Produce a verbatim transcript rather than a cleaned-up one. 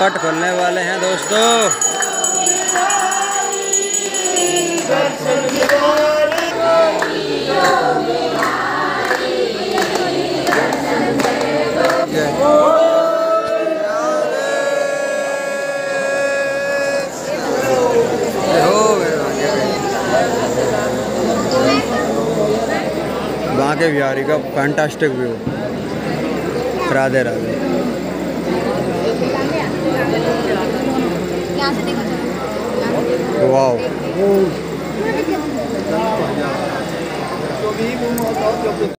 पट खोलने वाले हैं दोस्तों। बांके बिहारी का fantastic view. Radhe Radhe. Wow.